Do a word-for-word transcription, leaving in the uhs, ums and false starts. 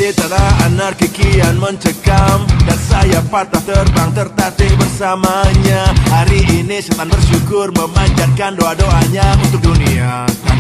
Di tanah anarki kian mencekam, dan saya patah terbang tertatih bersamanya. Hari ini setan bersyukur memanjatkan doa-doanya untuk dunia.